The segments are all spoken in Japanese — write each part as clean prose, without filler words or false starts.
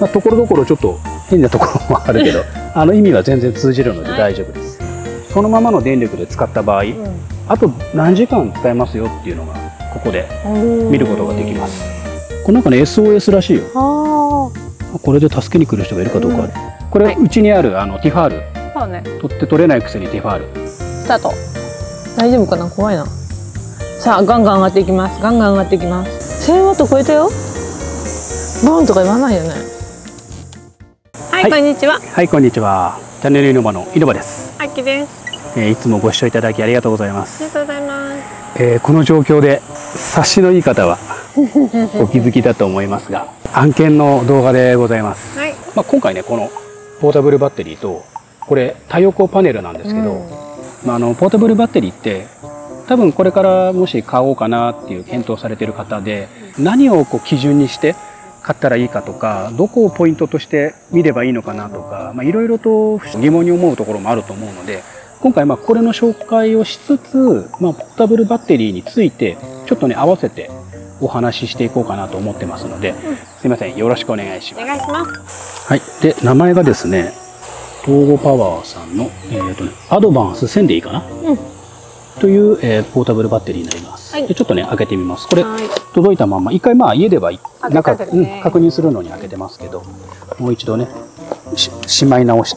まあ、ところどころちょっと変なところもあるけど意味は全然通じるので大丈夫です。そのままの電力で使った場合、あと何時間使えますよっていうのがここで見ることができます。これなんかね SOS らしいよ。これで助けに来る人がいるかどうか。これうちにあるティファール。そうね。取って取れないくせにティファール。 スタート。大丈夫かな、怖いな。さあガンガン上がっていきます。ガンガン上がっていきます。1000ワット超えたよ。ボンとか言わないよね。はい、こんにちは。 はい、こんにちは。チャンネルイノバのイノバです。 あきです。 いつもご視聴いただきありがとうございます。 ありがとうございます。 この状況で察しのいい方はお気づきだと思いますが、案件の動画でございます。はい、まあ今回ねこのポータブルバッテリーとこれ太陽光パネルなんですけど、まあポータブルバッテリーって多分これからもし買おうかなっていう検討されている方で、何をこう基準にして買ったらいいかとか、どこをポイントとして見ればいいのかなとか、まあいろいろと疑問に思うところもあると思うので、今回まあこれの紹介をしつつ、まあポータブルバッテリーについてちょっとね合わせてお話ししていこうかなと思ってますので、すいません、よろしくお願いします。 お願いします。 はい、で名前がですね、東郷パワーさんのアドバンス1000でいいかな、という、ポータブルバッテリーになります。でちょっとね開けてみます。これ届いたまま一回まあ家では中、確認するのに開けてますけど、もう一度ねしまい直して。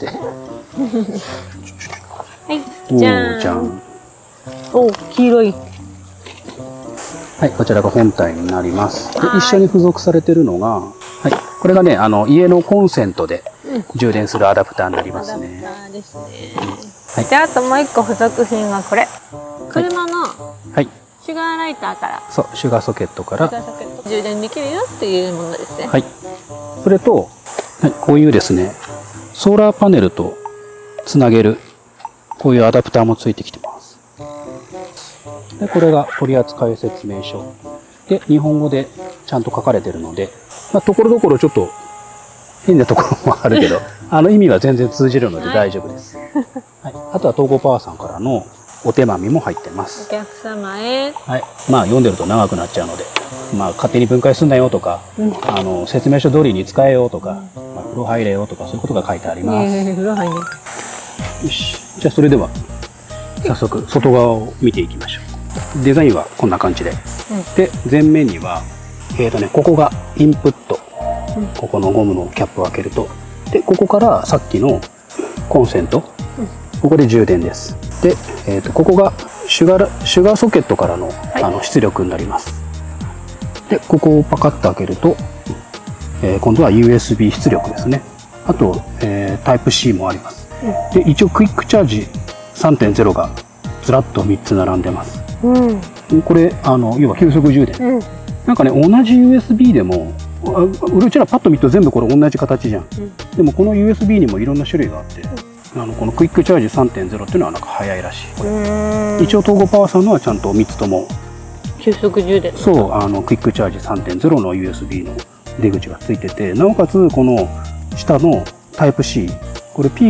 はい、じゃん。お、黄色い。 はい、こちらが本体になります。で一緒に付属されているのが、はい、これがね家のコンセントで充電するアダプターになりますね。 アダプターですね。であともう一個付属品がこれ。車のシュガーライターから。 そう、シュガーソケットから充電できるよっていうものですね。 はい。それと、はい、こういうですねソーラーパネルとつなげるこういうアダプターもついてきてます。でこれが取扱説明書で日本語でちゃんと書かれてるので、まあ、ところどころちょっと変なところもあるけど意味は全然通じるので大丈夫です。はい、あとは東郷パワーさんからのお手紙も入ってます。 お客様へ。 はい、まあ読んでると長くなっちゃうので、まあ勝手に分解すんなよとか、説明書通りに使えよとか、まあ、風呂入れよとかそういうことが書いてあります。 風呂入れ。 よし、じゃあそれでは早速外側を見ていきましょう。デザインはこんな感じで、で前面にはここがインプット、ここのゴムのキャップを開けると、でここからさっきのコンセント、ここで充電です。で、ここがシュガーソケットからの、出力になります。でここをパカッと開けると、今度は USB 出力ですね。あと、タイプ C もあります。で一応クイックチャージ 3.0 がずらっと3つ並んでます。これ要は急速充電、なんかね同じ USB でもうちらパッと見ると全部これ同じ形じゃん、でもこの USB にもいろんな種類があって、このクイックチャージ 3.0 っていうのはなんか早いらしい。一応東郷パワーさんのはちゃんと3つとも急速充電。 そうクイックチャージ 3.0 の USB の出口がついてて、なおかつこの下のタイプ C、 これ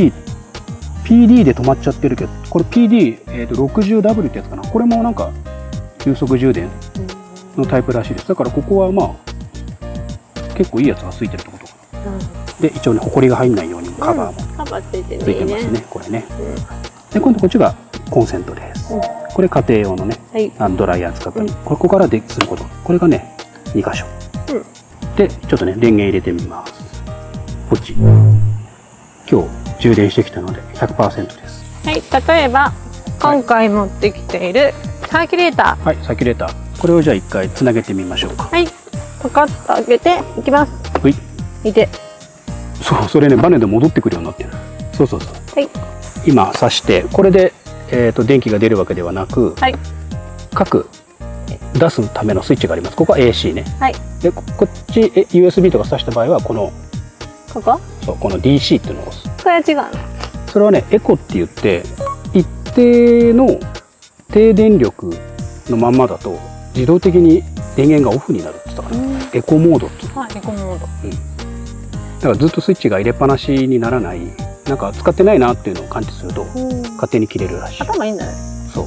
PD で止まっちゃってるけど、これ PD60W ってやつかな、これもなんか急速充電のタイプらしいです。だからここはまあ結構いいやつがついてるってことかな。で一応ねホコリが入んないようにカバーもついてますね、これね。で今度こっちがコンセントです。これ家庭用のねドライヤー使ったり、ここからですること、これがね2箇所で、ちょっとね電源入れてみます。こっち今日充電してきたので 100% です。 はい、例えば今回持ってきているサーキュレーター。 はい、サーキュレーター、これをじゃあ一回つなげてみましょうか。 はい、パカッと開けていきます。 はい、 見て。 そう、それねバネで戻ってくるようになってる。そうそうそう。 はい、 今挿してこれで、電気が出るわけではなく、各出すためのスイッチがあります。ここは AC ね。はい、でこっちUSB とか挿した場合はこのそうこの DC っていうのを押す。 これは違うの。 それはねエコって言って、一定の低電力のまんまだと自動的に電源がオフになるって言ったかな。エコモードっていう。 エコモード。 だからずっとスイッチが入れっぱなしにならない、なんか使ってないなっていうのを感知すると勝手に切れるらしい。 頭いいんだね。 そう。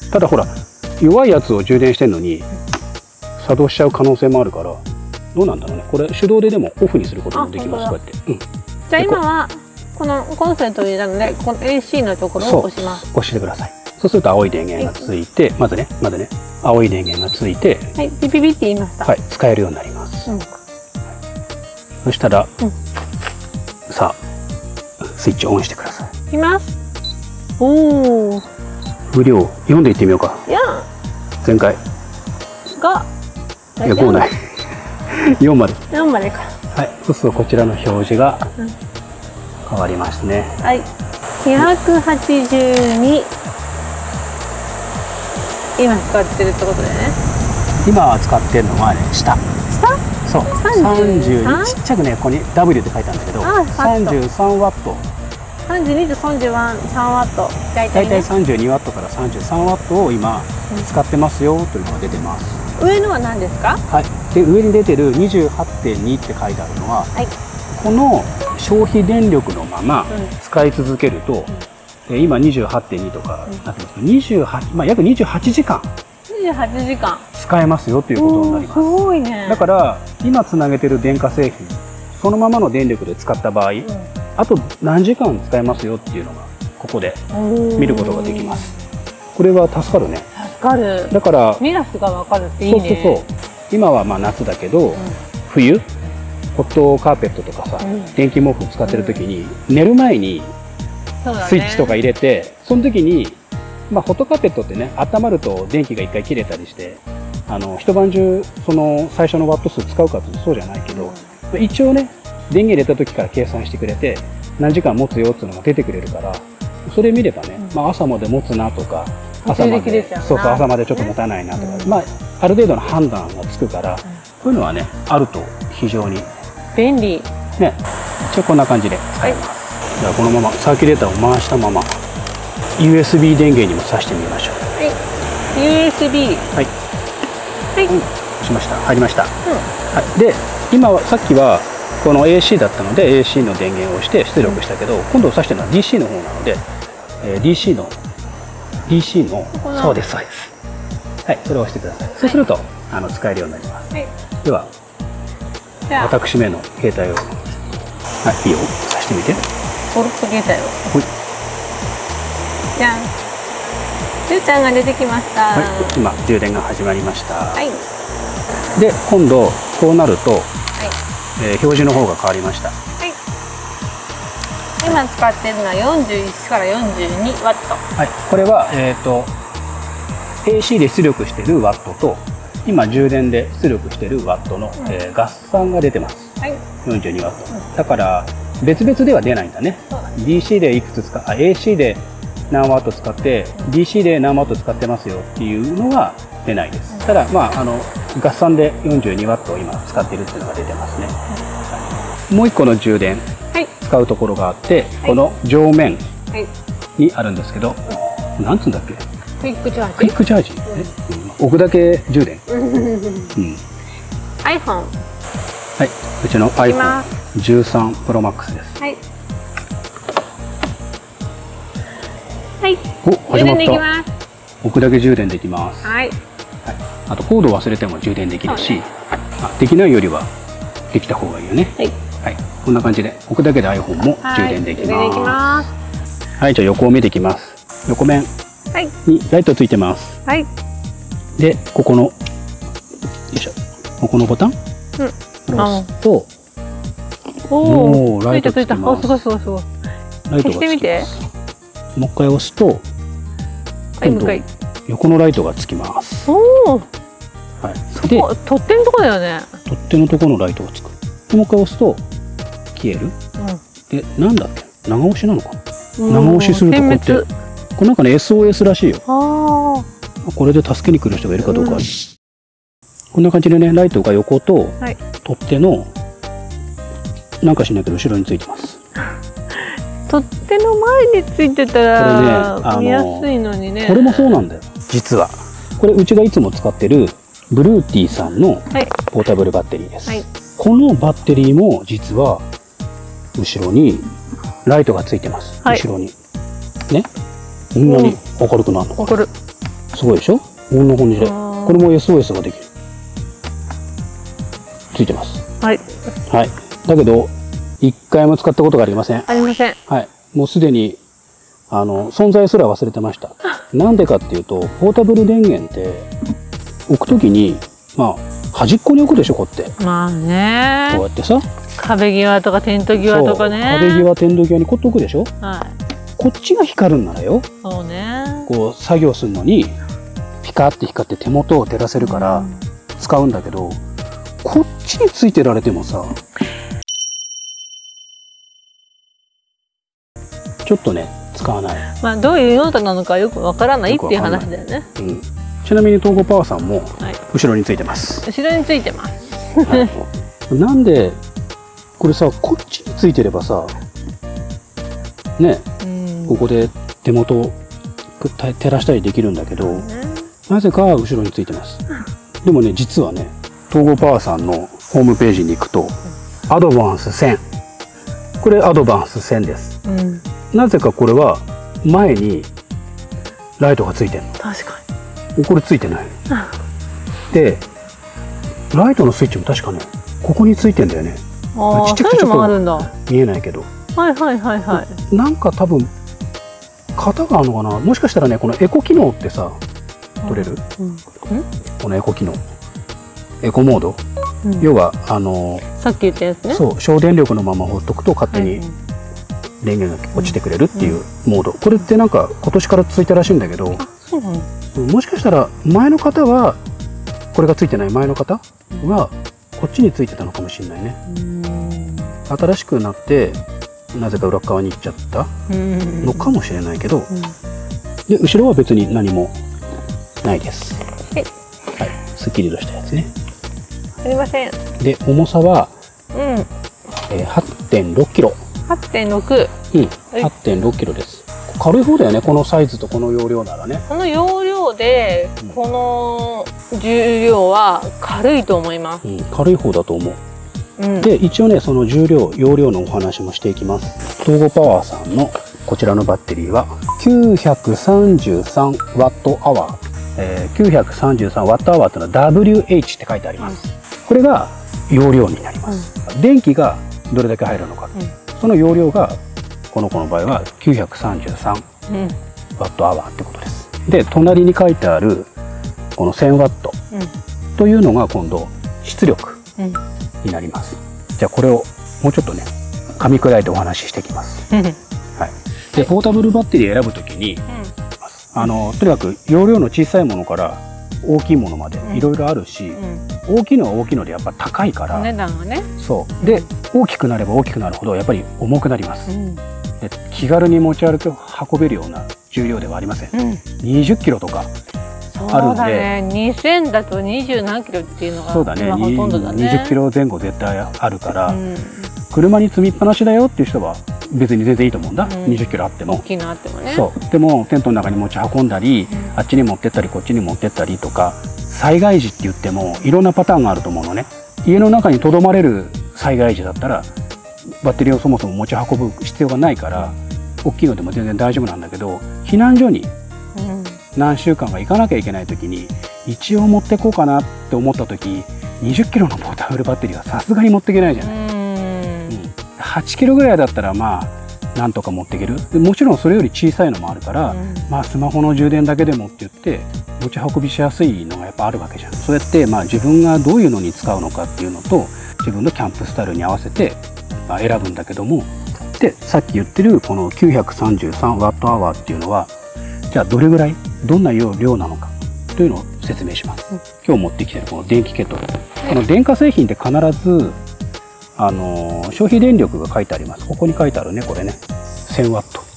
ただほら弱いやつを充電してるのに作動しちゃう可能性もあるから、 どうなんだろうね。これ手動ででもオフにすることもできます。こうやって。うん。 じゃあ今はこのコンセントになるので、この AC のところを押します。 押してください。そうすると青い電源がついて、まずね、青い電源がついて、 はい、ピピピって言いました。 はい、使えるようになります。そしたら、さあスイッチオンしてください。 いきます。おお。 風量4でいってみようか。前回がいや5ない。4まで。 4までか。 はい、そうするとこちらの表示が変わりますね。 はい。282。今使ってるってことでね。 今使ってるのはね、下。そう。32、ちっちゃくね、ここに W って書いてあるんだけど、33ワット。 32と3ワット。大体 32ワットから33ワットを今使ってますよというのが出てます。 上のは何ですか？ はい。で、上に出てる 28.2 って書いてあるのは、この消費電力のまま使い続けると、今 28.2 とかなってますけど、28、まあ約28時間使えますよということになります。 すごいね。 だから今つなげてる電化製品、そのままの電力で使った場合、あと何時間使えますよっていうのがここで見ることができます。これは助かるね。 助かる。 だから目安が分かるっていいね。 そう。今はまあ夏だけど、冬ホットカーペットとかさ、電気毛布使ってる時に寝る前にスイッチとか入れて、その時にまあホットカーペットってね、温まると電気が一回切れたりして、一晩中その最初のワット数使うかってそうじゃないけど、一応ね電源入れた時から計算してくれて何時間持つよっていうのが出てくれるから、それ見ればね、まあ朝まで持つなとか、朝まで朝までちょっと持たないなとか、まあある程度の判断がつくから、こういうのはねあると非常に便利ね。一応こんな感じで使えます。じゃあこのままサーキュレーターを回したまま USB 電源にも挿してみましょう。 はい。USB。 はい。はい。しました。入りました。はい。で、今はさっきはこの AC だったので AC の電源を押して出力したけど、今度挿してるのは DC の方なので、DC のそうですそうです。はい。それを押してください。そうすると使えるようになります。では私めの携帯を、はい、いいよ、挿してみて。 ゴルフ携帯を。じゃん。じゅうちゃんが出てきました。 はい、今充電が始まりました。 はい。 で、今度こうなると、表示の方が変わりました。はい。 今使っているのは41から42ワット。 はい。これはAC で出力しているワットと今充電で出力しているワットの、合算が出てます。はい。42ワット。だから別々では出ないんだね。DC でいくつ使う、AC で何ワット使って DC で何ワット使ってますよっていうのは出ないです。ただまあ合算で42ワットを今使っているっていうのが出てますね。もう一個の充電、使うところがあって、この上面にあるんですけど、なんつうんだっけ？ クイックチャージ。 クイックチャージ。置くだけ充電。 iPhone。 はい。うちの iPhone13 Pro Max です。はい。 はい。 お、始まった。置くだけ充電できます。 はい。 あとコード忘れても充電できるし、できないよりはできた方がいいよね。はい。はい。こんな感じで置くだけで iPhone も充電できます。はい。じゃあ横を見ていきます。横面にライトついてます。はい。で、ここのよいしょ。ここのボタン。押すと、おお、ライトついた。すごいすごいすごい。ライトがつきます。もう一回押すと、今度横のライトがつきます。おお。はい。で、 取っ手のとこだよね。 取っ手のとこのライトがつく。でもう一回押すと消える。で、なんだっけ？長押しなのかな？長押しするとこうやって、これなんかね SOS らしいよ。これで助けに来る人がいるかどうか。こんな感じでね、ライトが横と取っ手のなんかしないけど後ろについてます。 取っ手の前についてたら見やすいのにね。 これもそうなんだよ。実はこれうちがいつも使ってるブルーティーさんのポータブルバッテリーです。このバッテリーも実は後ろにライトがついてます。後ろにね、こんなに明るくなるの。明るい。すごいでしょ。こんな感じで、これも SOS ができる。 ついてます。 はい。 はい。だけど一回も使ったことがありません。 ありません。 はい。もうすでに存在すら忘れてました。なんでかっていうと、ポータブル電源って置くときにまあ端っこに置くでしょ、こうやって。 まあね。 こうやってさ。 壁際とかテント際とかね。 壁際テント際にこうやって置くでしょ。 はい。 こっちが光るんならよ。 そうね。 こう作業するのにピカって光って手元を照らせるから使うんだけど、こっちについてられてもさ、ちょっとね使わない。 まあどういう用途なのかよくわからないっていう話だよね。 うん。ちなみに東郷パワーさんも後ろについてます。 後ろについてます。 はい、なんでこれさ、こっちについてればさ、ね、ここで手元を照らしたりできるんだけど、なぜか後ろについてます。でもね、実はね、東郷パワーさんのホームページに行くと、アドバンス1000、これアドバンス1000です。なぜかこれは前にライトがついてるの。 確かに。 これついてない。で、ライトのスイッチも確かね、ここについてんだよね。ちっちゃくてちょっと見えないけど。はいはいはいはい。なんか多分型があるのかな。もしかしたらね、このエコ機能ってさ、取れる？このエコ機能、エコモード。要はさっき言ったやつね。そう、 省電力のまま放っとくと勝手に電源が落ちてくれるっていうモード。これってなんか今年からついたらしいんだけど、もしかしたら前の方はこれがついてない、前の方はこっちについてたのかもしれないね。新しくなってなぜか裏側に行っちゃったのかもしれないけど、で後ろは別に何もないです。はい、すっきりとしたやつね。 ありません。 で重さは、8.6 キロ。 8.6。 8.6 キロです。軽い方だよね、このサイズとこの容量ならね。 この容量で、この重量は軽いと思います。 軽い方だと思う。で一応ね、その重量容量のお話もしていきます。東郷パワーさんのこちらのバッテリーは933ワットアワー、933ワットアワーというのは WH って書いてあります。これが容量になります。電気がどれだけ入るのか、その容量がこの子の場合は933ワットアワーってことです。で隣に書いてあるこの1000ワットというのが今度出力になります。じゃあこれをもうちょっとね噛み砕いてお話ししていきます。はい。でポータブルバッテリー選ぶときに、とにかく容量の小さいものから大きいものまでいろいろあるし、大きいのは大きいのでやっぱ高いから、 値段がね。そうで大きくなれば大きくなるほどやっぱり重くなります。で気軽に持ち歩き運べるような重量ではありません。20キロとかあるので、 2000だと20何キロっていうのがそうだね、 ほとんどだね。 20キロ前後絶対あるから、車に積みっぱなしだよっていう人は別に全然いいと思うんだ、20キロあっても。 大きいのあってもね。 そうでもテントの中に持ち運んだり、あっちに持ってったりこっちに持ってったりとか、災害時って言ってもいろんなパターンがあると思うのね。家の中にとどまれる災害時だったらバッテリーをそもそも持ち運ぶ必要がないから大きいのでも全然大丈夫なんだけど、避難所に何週間か行かなきゃいけない時に一応持ってこうかなって思った時、20キロのポータブルバッテリーはさすがに持っていけないじゃない。8キロぐらいだったらまあなんとか持っていける。でもちろんそれより小さいのもあるから、まあスマホの充電だけでもって言って持ち運びしやすいのがやっぱあるわけじゃん。そうやってまあ自分がどういうのに使うのかっていうのと自分のキャンプスタイルに合わせてまあ選ぶんだけども、でさっき言ってるこの933ワットアワーっていうのはじゃあどれぐらいどんな量なのかというのを説明します。今日持ってきてるこの電気ケトル、この電化製品って必ず消費電力が書いてあります。ここに書いてあるね、これね、1000ワット。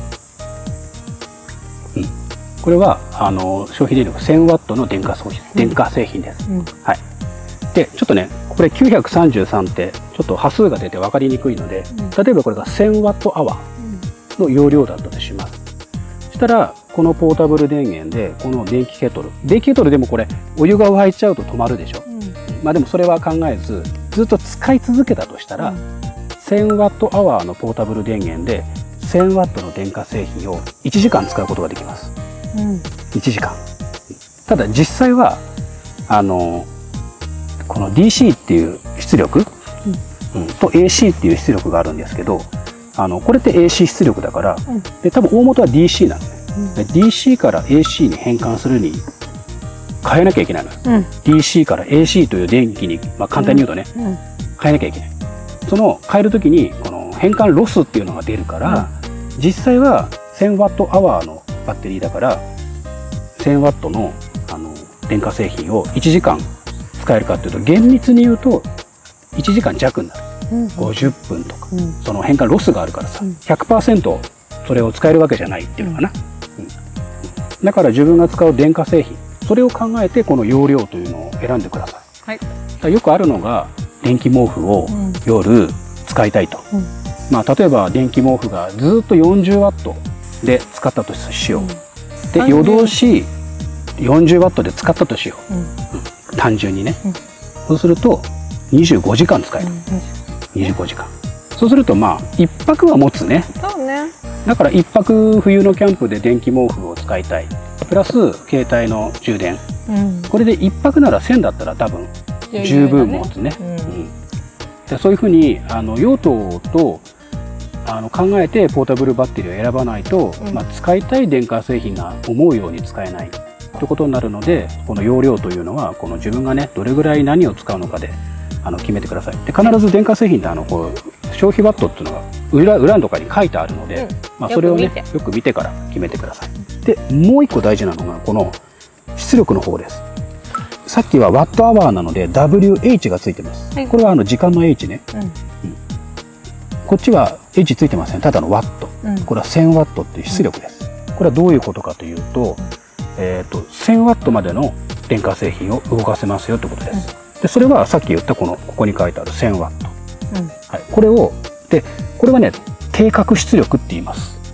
これは消費電力1000ワットの電化製品です。はい。で、ちょっとね、これ933ってちょっと波数が出て分かりにくいので、例えばこれが1000ワットアワーの容量だったとします。そしたらこのポータブル電源でこの電気ケトルでもこれお湯が沸いちゃうと止まるでしょ。まあでもそれは考えずずっと使い続けたとしたら、1000ワットアワーのポータブル電源で1000ワットの電化製品を1時間使うことができます。1時間。ただ実際はこの DC っていう出力、と AC っていう出力があるんですけど、これって AC 出力だから、で多分大元は DC なのね。DC から AC に変換するに変えなきゃいけないの。DC から AC という電気に、簡単に言うとね、変えなきゃいけない。その変えるときにこの変換ロスっていうのが出るから、実際は 1000Wh のバッテリーだから 1000W の電化製品を1時間使えるかっていうと、厳密に言うと1時間弱になる。50分とか、その変換ロスがあるからさ、100% それを使えるわけじゃないっていうのかな。だから自分が使う電化製品、それを考えてこの容量というのを選んでください。はい、よくあるのが電気毛布を夜使いたいと。例えば電気毛布がずっと 40W で使ったとしよう。で夜通し 40W で使ったとしよう。単純にね。そうすると25時間使える。25時間。そうすると1泊は持つね。 そうね。 だから1泊冬のキャンプで電気毛布を使いたい。プラス携帯の充電。これで1泊なら1000だったら多分十分持つね。でそういうふうに用途と考えてポータブルバッテリーを選ばないと、使いたい電化製品が思うように使えないということになるので、この容量というのはこの自分がねどれぐらい何を使うのかで決めてください。で必ず電化製品って消費ワットっていうのが裏のとかに書いてあるので、それをねよく見てから決めてください。でもう一個大事なのがこの出力の方です。さっきはワットアワーなので WH がついてます。これは時間の H ね。こっちは H ついてません。ただのワット。これは 1000W っていう出力です。これはどういうことかというと、1000W までの電化製品を動かせますよってことです。でそれはさっき言ったここに書いてある 1000W。これはね定格出力って言います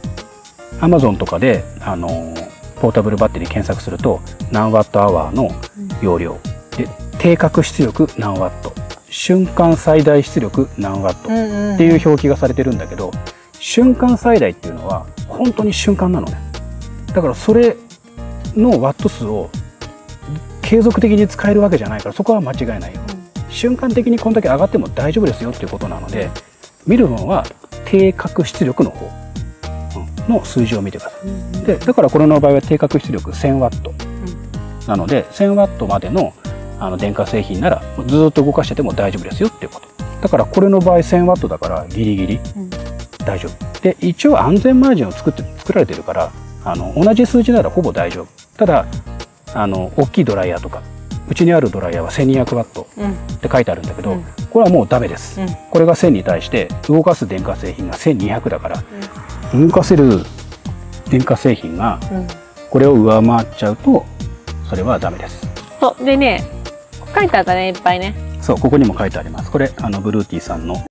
。Amazon とかでポータブルバッテリー検索すると何ワットアワーの容量で定格出力何ワット、瞬間最大出力何ワットっていう表記がされてるんだけど、瞬間最大っていうのは本当に瞬間なのね。だからそれのワット数を継続的に使えるわけじゃないから、そこは間違いないよ。瞬間的にこんだけ上がっても大丈夫ですよっていうことなので、見るのは定格出力の方の数字を見てください。でだからこれの場合は定格出力 1000W なので 1000W までの電化製品ならずっと動かしてても大丈夫ですよっていうこと。だからこれの場合 1000W だからギリギリ大丈夫。で一応安全マージンを作られてるから同じ数字ならほぼ大丈夫。ただ大きいドライヤーとかうちにあるドライヤーは 1200W って書いてあるんだけど、これはもうダメです。これが1000に対して動かす電化製品が1200だから、動かせる電化製品がこれを上回っちゃうとそれはダメです。 そうでね、書いてあったね、いっぱいね。 そうここにも書いてあります。これブルーティーさんの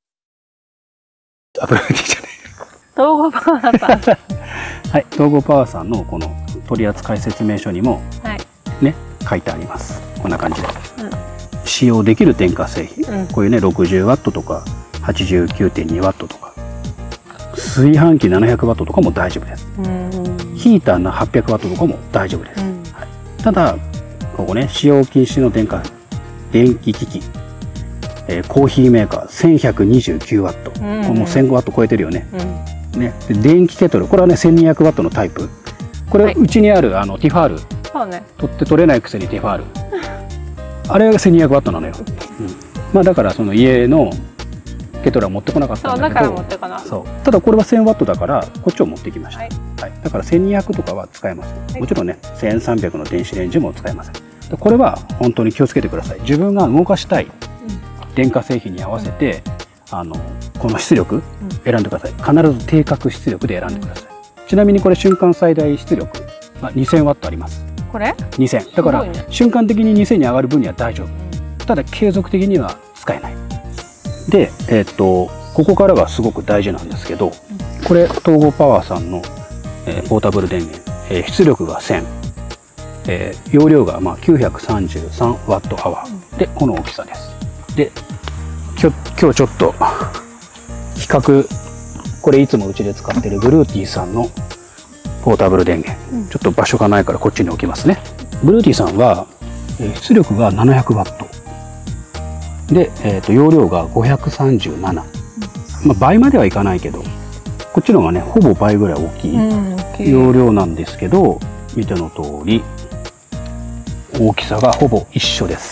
ブルーティーじゃねえ、 東郷パワーさんはい、東郷パワーさんのこの取扱説明書にもね、書いてあります。こんな感じで、使用できる電化製品、こういうね 60W とか 89.2W とか炊飯器 700W とかも大丈夫です。ヒーターの 800W とかも大丈夫です。ただここね、使用禁止の電気機器、コーヒーメーカー 1129W、これもう 1005W 超えてるよね。で電気ケトル、これはね 1200W のタイプ。これうちにあるティファール、取れないくせにティファールあれが 1200W なのよ。だからその家のケトルは持ってこなかったんだけど、ただこれは 1000W だからこっちを持ってきました。だから1200とかは使えます。もちろんね1300の電子レンジも使えません。これは本当に気をつけてください。自分が動かしたい電化製品に合わせてこの出力選んでください。必ず定格出力で選んでください。ちなみにこれ瞬間最大出力 2000W あります。 これ 2000だから瞬間的に2000に上がる分には大丈夫。ただ継続的には使えない。でここからがすごく大事なんですけど、これ東郷パワーさんのポータブル電源、出力が1000、容量が933Whでこの大きさです。で今日ちょっと比較、これいつもうちで使ってるブルーティーさんのポータブル電源、ちょっと場所がないからこっちに置きますね。ブルーティーさんは出力が 700W で、容量が537、まあ、倍まではいかないけどこっちの方がねほぼ倍ぐらい大きい容量なんですけど、見ての通り大きさがほぼ一緒です。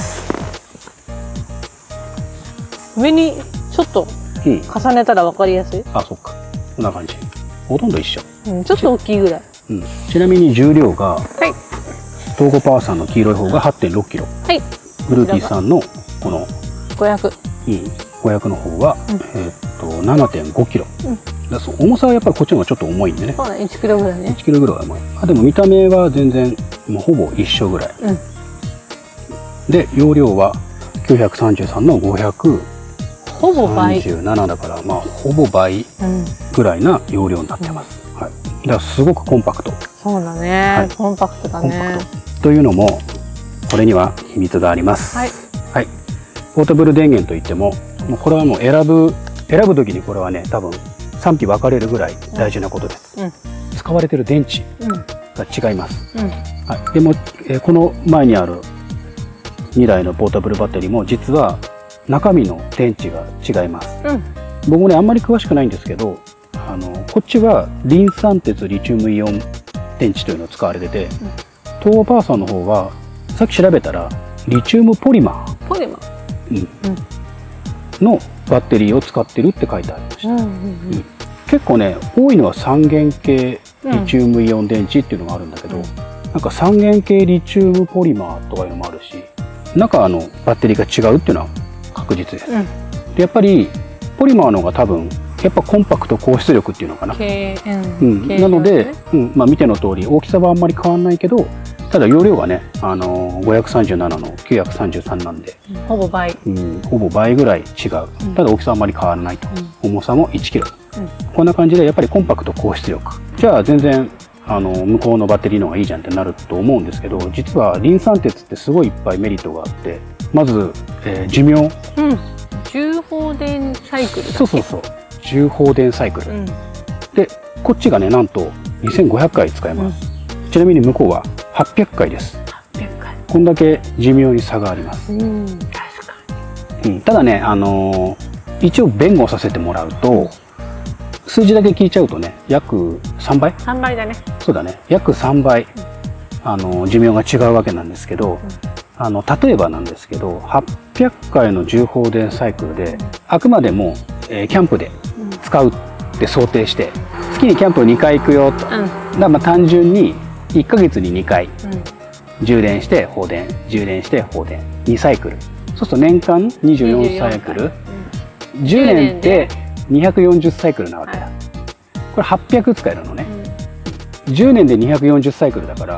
上にちょっと重ねたら分かりやすい。 あ、そっか、こんな感じ、ほとんど一緒。 ちょっと大きいぐらい。 ちなみに重量が、東郷パワーさんの黄色い方が 8.6 キロ、グルーティーさんのこの 500、 500の方は、7.5 キロ。重さはやっぱりこっちの方がちょっっと重いんでね。 そうだ、1キロぐらいね。 1キロぐらい重い。でも見た目は全然もうほぼ一緒ぐらい。で、容量は933の500。 ほぼ倍。 37だから、まあほぼ倍ぐらいな容量になってます。だからすごくコンパクト。 そうだね。コンパクトだね。 というのもこれには秘密があります。ポータブル電源といっても、これはもう選ぶ時にこれはね、多分賛否分かれるぐらい大事なことです。使われてる電池が違います。でも、この前にある2台のポータブルバッテリーも実は中身の電池が違います。僕もねあんまり詳しくないんですけど、こっちはリン酸鉄リチウムイオン電池というのを使われてて、東郷パワーさんの方はさっき調べたらリチウムポリマーのバッテリーを使ってるって書いてありました。結構ね多いのは三元系リチウムイオン電池っていうのがあるんだけど、なんか三元系リチウムポリマーとかいうのもあるし、中バッテリーが違うっていうのは確実です。でやっぱりポリマーの方が多分やっぱコンパクト高出力っていうのかな。なので、まあ見ての通り大きさはあんまり変わんないけど、ただ容量がね、537の933なんで、 ほぼ倍、 ほぼ倍ぐらい違う。ただ大きさはあんまり変わらないと。重さも1キロ。こんな感じでやっぱりコンパクト高出力。じゃあ全然向こうのバッテリーの方がいいじゃんってなると思うんですけど、実はリン酸鉄ってすごいいっぱいメリットがあって、まず、寿命。 重放電サイクルだっけ。 そうそうそう。重放電サイクル。で、こっちがね、なんと2500回使えます。ちなみに向こうは800回です。 800回。 こんだけ寿命に差があります。 確かに。 ただね、一応弁護させてもらうと、数字だけ聞いちゃうとね、約3倍 ?3 倍だね。 そうだね。約3倍、寿命が違うわけなんですけど、例えばなんですけど、800回の重放電サイクルで、あくまでも、キャンプで使うって想定して、月にキャンプを2回行くよと。だからまあ単純に1ヶ月に2回、充電して放電、充電して放電、2サイクル。そうすると年間24サイクル。10年って240サイクルなわけだ。これ800使えるのね。10年で240サイクルだから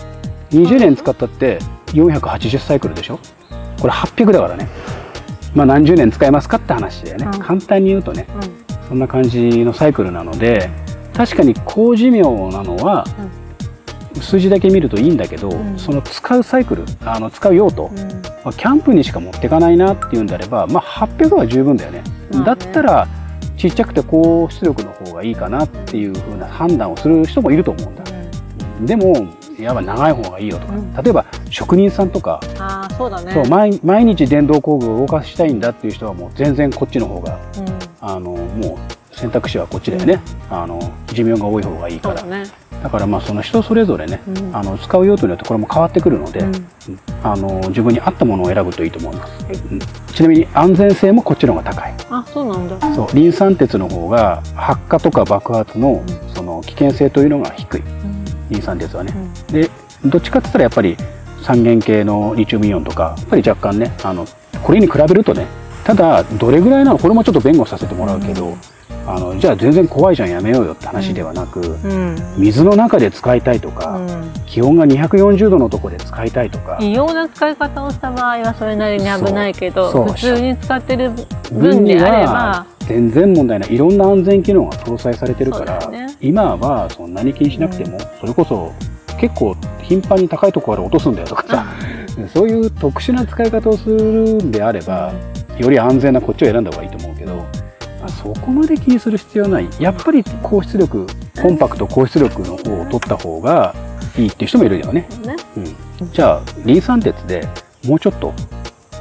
、20年使ったって480サイクルでしょ。これ800だからね。まあ何十年使えますかって話だよね。簡単に言うとね、そんな感じのサイクルなので、確かに高寿命なのは数字だけ見るといいんだけど、その使うサイクル、使う用途、キャンプにしか持ってかないなっていうんであれば、まあ800は十分だよね。だったらちっちゃくて高出力の方がいいかなっていう風な判断をする人もいると思うんだ。でもやっぱ長い方がいいよとか、例えば職人さんとか、 そうだね。 そう毎日電動工具を動かしたいんだっていう人はもう全然こっちの方が、もう選択肢はこっちだよね。寿命が多い方がいいから。だからまあその人それぞれね、使う用途によってこれも変わってくるので、自分に合ったものを選ぶといいと思います。ちなみに安全性もこっちの方が高い。 そうなんだ。 そう、リン酸鉄の方が発火とか爆発のその危険性というのが低い。リン酸鉄はね。で、どっちかって言ったらやっぱり三元系のリチウムイオンとかやっぱり若干ね、これに比べるとね、ただどれぐらいなの、これもちょっと弁護させてもらうけど、じゃあ全然怖いじゃんやめようよって話ではなく、水の中で使いたいとか、気温が240度のところで使いたいとか、 異様な使い方をした場合はそれなりに危ないけど、普通に使ってる分であれば全然問題ない。いろんな安全機能が搭載されてるから、今はそんなに気にしなくても、それこそ結構頻繁に高いところから落とすんだよとかさ、そういう特殊な使い方をするんであれば、より安全なこっちを選んだ方がいいと思うけど、そこまで気にする必要はない。やっぱり高出力、コンパクト高出力の方を取った方がいいっていう人もいるよね。じゃあリン酸鉄でもうちょっと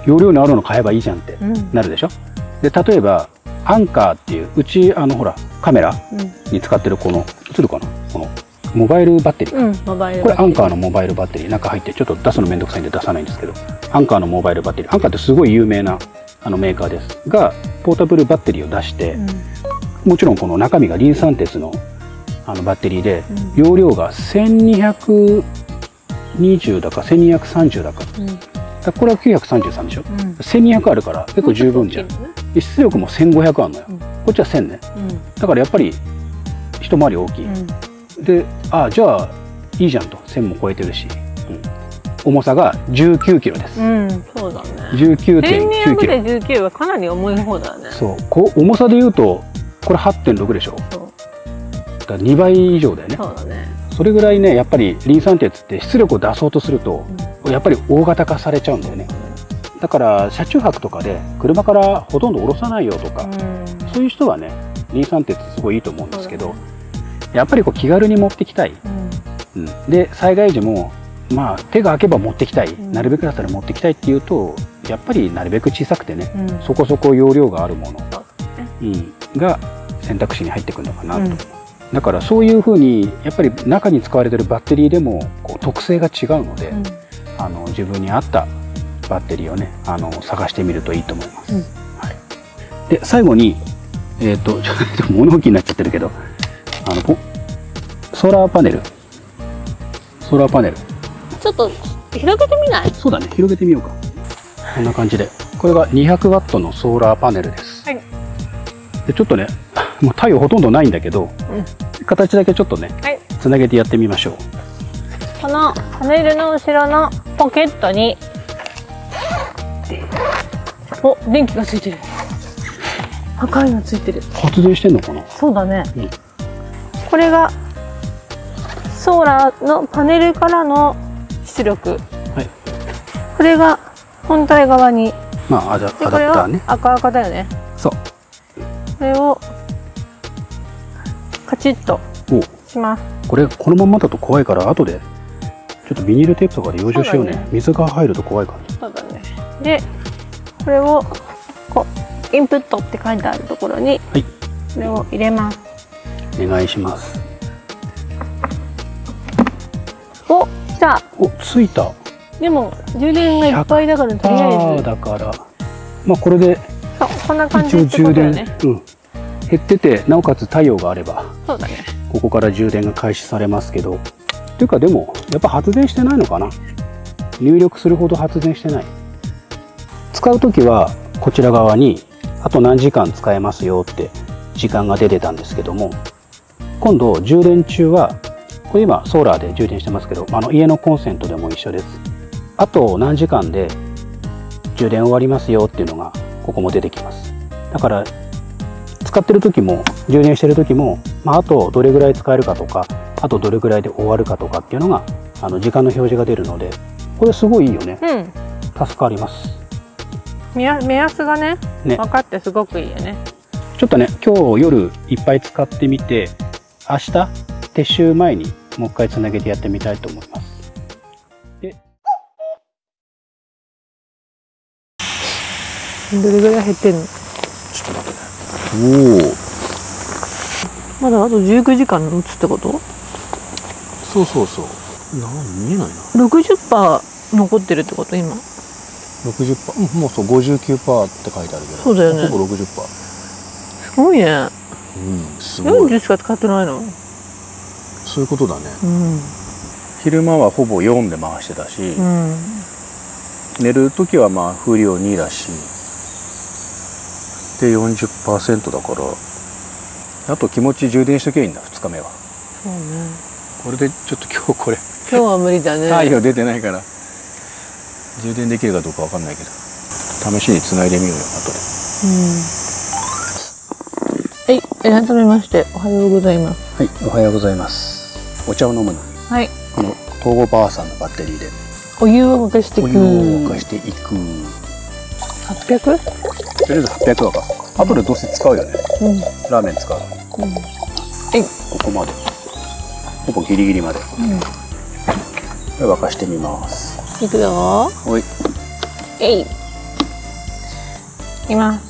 容量のあるの買えばいいじゃんってなるでしょ。で例えばアンカーっていうほらカメラに使ってるこの映るかな、このモバイルバッテリー、これアンカーのモバイルバッテリー中入ってちょっと出すのめんどくさいんで出さないんですけど、アンカーのモバイルバッテリー、アンカーってすごい有名なメーカーですが、ポータブルバッテリーを出して、もちろんこの中身がリン酸鉄のバッテリーで、容量が1220だか1230だか、これは933でしょ、1200あるから結構十分じゃん。出力も1500あるのよ、こっちは1000ね、だからやっぱり一回り大きい、でじゃあいいじゃんと、1000も超えてるし、重さが19キロです。 そうだね。 19.9キロ。 1219はかなり重い方だね。 そう、重さで言うとこれ 8.6 でしょ。だから2倍以上だよね。 そうだね。 それぐらいね、やっぱりリン酸鉄って出力を出そうとすると、やっぱり大型化されちゃうんだよね。だから車中泊とかで車からほとんど降ろさないよとか、そういう人はねリン酸鉄すごいいいと思うんですけど、やっぱりこう気軽に持ってきたい、で災害時もまあ手が空けば持ってきたい、なるべくだったら持ってきたいっていうと、やっぱりなるべく小さくてね、そこそこ容量があるもの、が選択肢に入ってくるのかなと。だからそういうふうにやっぱり中に使われてるバッテリーでもこう特性が違うので、自分に合ったバッテリーをね探してみるといいと思います。で最後にちょっと物置になっちゃってるけど、ソーラーパネルちょっと広げてみない？ そうだね、広げてみようか。こんな感じで、これが200ワットのソーラーパネルです。でちょっとね、もう太陽ほとんどないんだけど、形だけちょっとね、つなげてやってみましょう。 このパネルの後ろのポケットに電気がついてる。赤いのついてる。 発電してんのかな。 そうだね、これがソーラーのパネルからの出力、これが本体側に、 アダプターね。 赤だよね。 そう、 これをカチッとします。 このままだと怖いから、後でちょっとビニールテープとかで養生しようね。水が入ると怖いから。 そうだね。でこれをインプットって書いてあるところに、これを入れます。 お願いします。 来た。 ついた。 でも充電がいっぱいだから、とりあえずだからこれでこんな感じってことだよね。 減ってて、なおかつ太陽があれば、 そうだね、 ここから充電が開始されますけど、というかでもやっぱ発電してないのかな。入力するほど発電してない。使う時はこちら側にあと何時間使えますよって時間が出てたんですけども、今度充電中はこれ今ソーラーで充電してますけど、家のコンセントでも一緒です。あと何時間で充電終わりますよっていうのがここも出てきます。だから使ってる時も充電してる時も、あとどれぐらい使えるかとか、あとどれぐらいで終わるかとかっていうのが時間の表示が出るので、これすごいいいよね。助かります。 目安がね分かってすごくいいよね。 ちょっとね、今日夜いっぱい使ってみて、明日撤収前にもう一回つなげてやってみたいと思います。 どれぐらい減ってんの？ ちょっと待ってね。 まだあと19時間打つってこと？ そう。見えないな。 60% 残ってるってこと今。 60%、もうそう 59% って書いてあるけど。 そうだよね。 ほぼ 60%。 すごいね。 すごい。 40しか使ってないの？ そういうことだね。昼間はほぼ4で回してたし、寝る時は風量2だし、で 40% だから、あと気持ち充電しときゃいいんだ、2日目は。 そうね。 これでちょっと今日は無理だね。 太陽出てないから充電できるかどうかわかんないけど、試しにつないでみようよ、後で。 改めましておはようございます。 おはようございます。お茶を飲むのに、この東郷パワーさんのバッテリーでお湯を沸かしていく。800？ とりあえず800沸かす。後でどうせ使うよね。ラーメン使う。ここまでほぼギリギリまで、沸かしてみます。 いくよ。 いきます。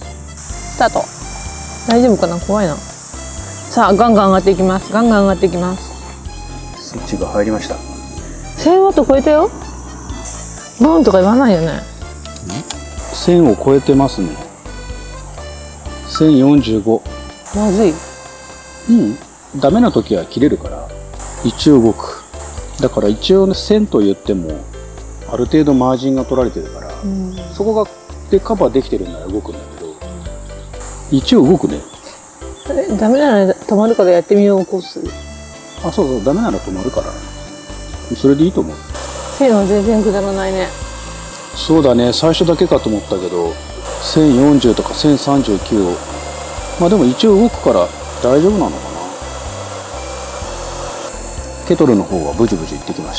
スタート。大丈夫かな、怖いな。さあ、ガンガン上がっていきます。ガンガン上がっていきます。 スイッチが入りました。 1000ワット超えたよ。ボンとか言わないよね。 1000を超えてますね。1045。 まずい。 ダメな時は切れるから一応動く。だから一応ね、1000と言ってもある程度マージンが取られてるから、そこがでカバーできてるなら動くんだけど、一応動くね。 ダメなら止まるからやってみようコース。 あ、そうそう、ダメなら止まるからそれでいいと思う。 1000は全然くだらないね。 そうだね、最初だけかと思ったけど1040とか1039を、まあでも一応動くから大丈夫なのかな。ケトルの方はブジブジいってきました。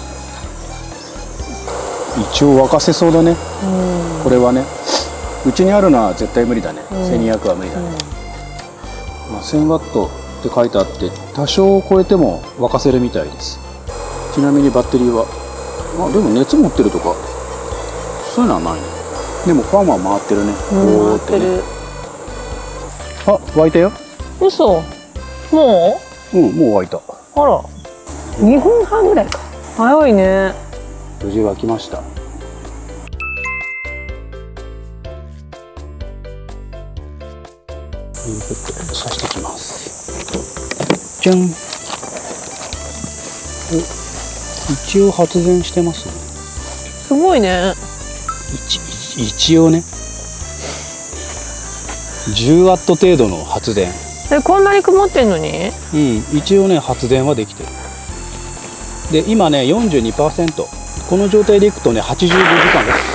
一応沸かせそうだね。これはね、うちにあるのは絶対無理だね。1200は無理だね。まあ、1000ワットって書いてあって多少超えても沸かせるみたいです。ちなみにバッテリーはでも熱持ってるとかそういうのはないね。でもファンは回ってるね。 回ってる。 あ、沸いたよ。 嘘。もう？ もう沸いた。 あら、2分半ぐらいか。早いね。 無事沸きました。インプットさしていきます。じゃん。一応発電してますね。 すごいね。 一応ね、10ワット程度の発電。 こんなに曇ってんのに？ 一応ね発電はできてる。で今ね 42%。この状態でいくとね85時間です。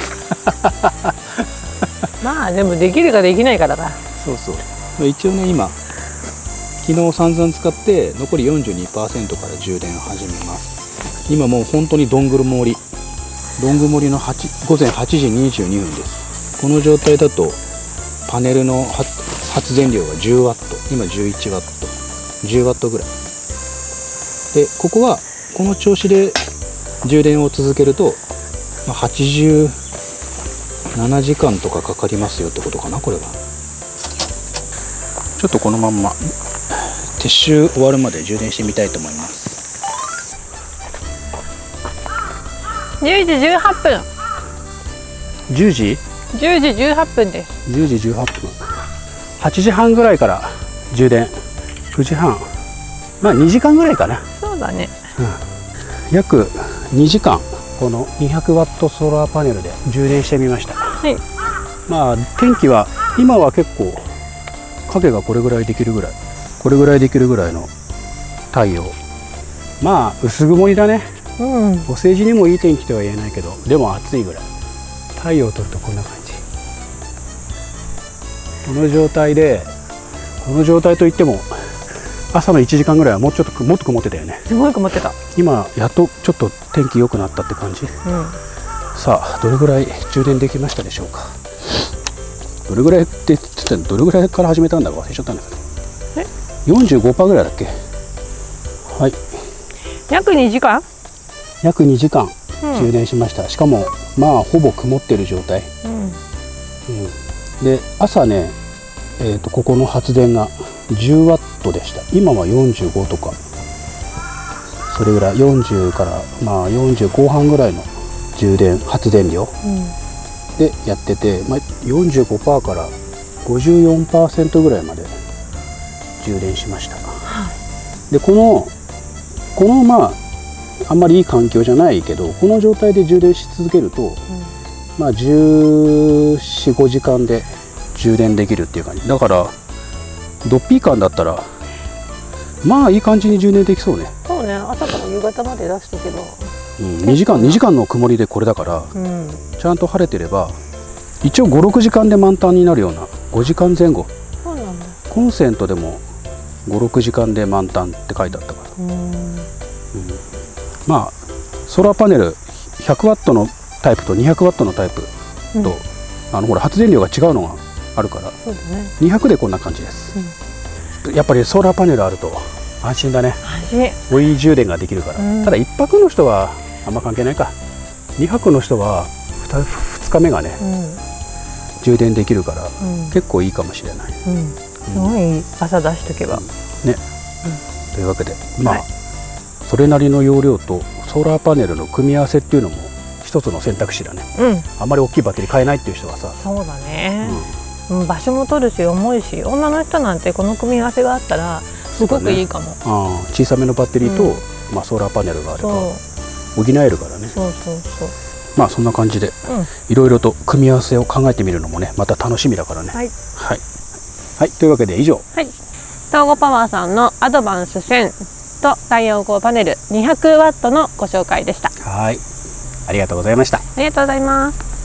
まあでもできるかできないからだ。 そうそう。一応ね今昨日散々使って残り 42% から充電を始めます。今もう本当にどんぐる盛りの午前8時22分です。この状態だとパネルの発電量が10ワット、今11ワット、10ワットぐらいで、ここはこの調子で充電を続けると87時間とかかかりますよってことかな。これはちょっとこのまんま撤収終わるまで充電してみたいと思います。 10時18分。 10時 10時18分です。 10時18分。8時半ぐらいから充電。9時半。まあ2時間ぐらいかな。 そうだね。 約2時間この200ワットソーラーパネルで充電してみました。 はい。 まあ天気は今は結構影がこれぐらいできるぐらいの太陽。まあ薄曇りだね。お世辞にもいい天気とは言えないけど、でも暑いぐらい。太陽を取るとこんな感じ。この状態といっても朝の1時間ぐらいはもっと曇ってたよね。 すごい曇ってた。 今やっとちょっと天気良くなったって感じ。さあどれぐらい充電できましたでしょうか。どれぐらいから始めたんだか忘れちゃったんだけど、45% ぐらいだっけ。はい、 約2時間充電しました。しかもまあほぼ曇ってる状態。で朝ね、ここの発電が10ワットでした。今は45とかそれぐらい、40からまあ40後半ぐらいの発電量でやってて、45% から 54% ぐらいまで充電しました。でこのまああんまりいい環境じゃないけど、この状態で充電し続けると、まあ14、15時間で充電できるっていう感じだから、ドッピー感だったらまあいい感じに充電できそうね。 そうね、朝から夕方まで出したけど、 2時間の曇りでこれだから、ちゃんと晴れてれば一応5、6時間で満タンになるような、5時間前後。 そうなんだ。 コンセントでも5、6時間で満タンって書いてあったから、まあソーラーパネル100ワットのタイプと200ワットのタイプと、ほら発電量が違うのがあるから、200でこんな感じです。やっぱりソーラーパネルあると安心だね。追い充電ができるから。ただ1泊の人はあんま関係ないか。2泊の人は2日目がね、 充電できるから、 ん結構いいかもしれない。 すごい朝出しとけば。 ね。というわけで、まあ、それなりの容量とソーラーパネルの組み合わせっていうのも一つの選択肢だね。あんまり大きいバッテリー買えないっていう人はさ。 そうだね。場所も取るし重いし、女の人なんてこの組み合わせがあったらすごくいいかも。 小さめのバッテリーと、まあソーラーパネルがあれば補えるからね。まあそんな感じでいろいろと組み合わせを考えてみるのもね、また楽しみだからね。はい、というわけで以上、 東郷パワーさんのアドバンス1000と太陽光パネル200ワットのご紹介でした。 はい、ありがとうございました。 ありがとうございます。